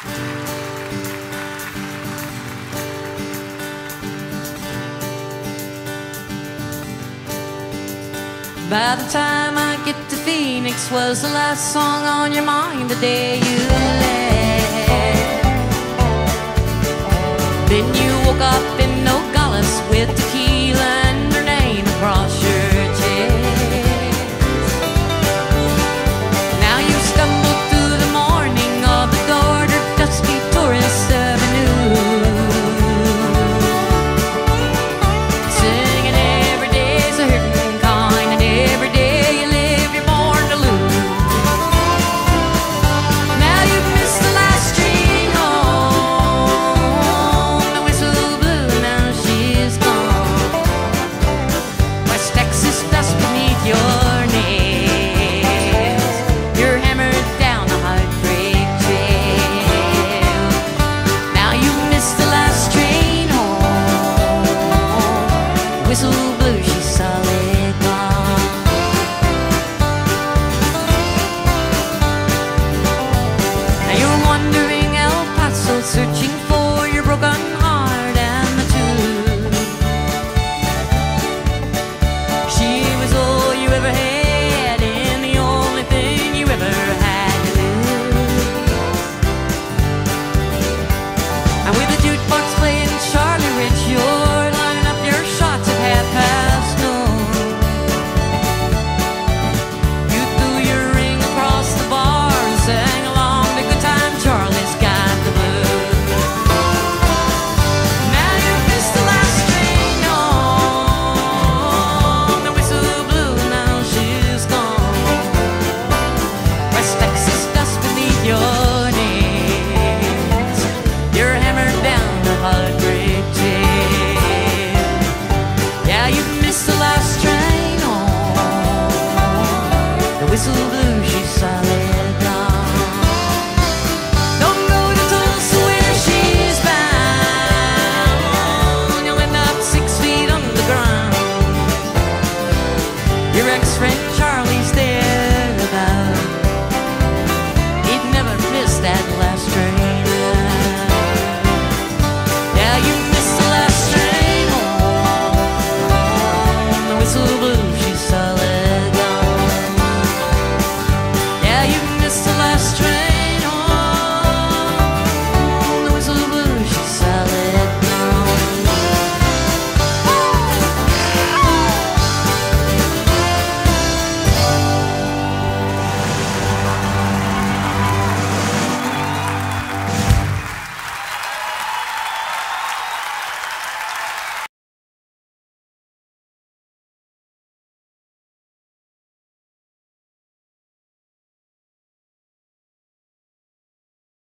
By the time I get to Phoenix, was the last song on your mind the day you left? Then you woke up in Nogales with tequila and your name across your chest. Now you stumble through the morning of the ordered dusty tourist avenue, singing every day's a hurting kind, and every day you live you're born to lose. Now you've missed the last train home, the whistle blew, now she's gone. West Texas dust beneath your nails, you're hammered down the heartbreak trail. Now you've missed the last train home, whistle blew, she's solid gone. Now you're wandering El Paso, searching